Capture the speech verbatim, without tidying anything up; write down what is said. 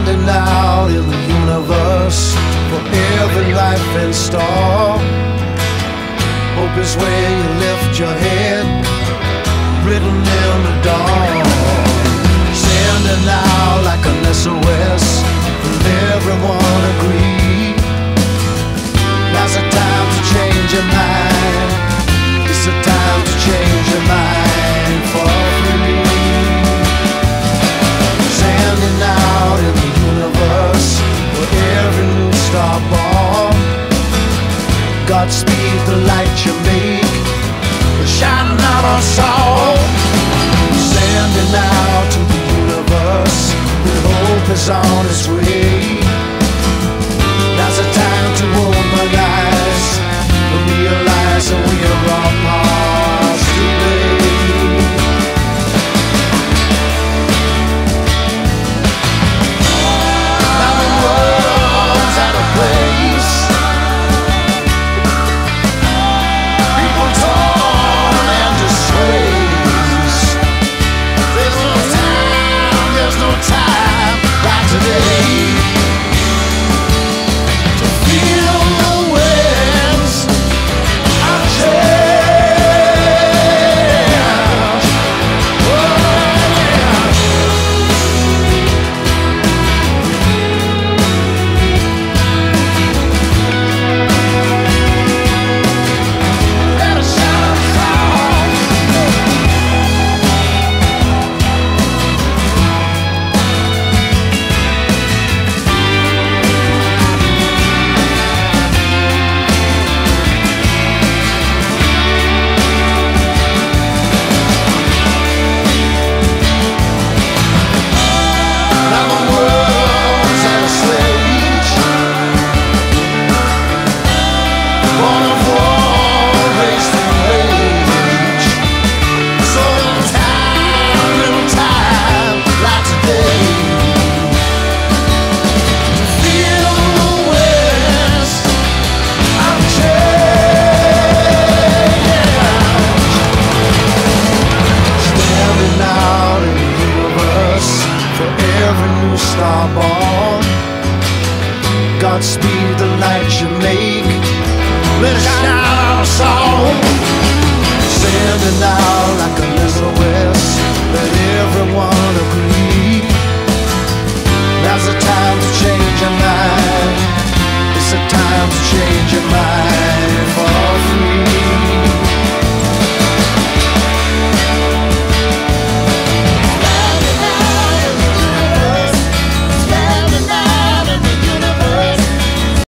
Standing out in the universe for every life in store. Hope is where you lift your head, written in the dawn. Standing out like an S O S, will everyone agree? Now's the time to change your mind. It's the time to change your mind for free. Standing out in the universe for every new star born. Godspeed the light you make, shining out us all. Standing out to the universe, with hope is on its way. Now's the time to mobilize, to realize that we are all lost today. Now the world's at a place, people torn and disgraced. There's no time, there's no time like today. Godspeed the light you make, let it shine on us all. Standing out like an S O S, let everyone agree. Now's the time to change your mind. It's the time to change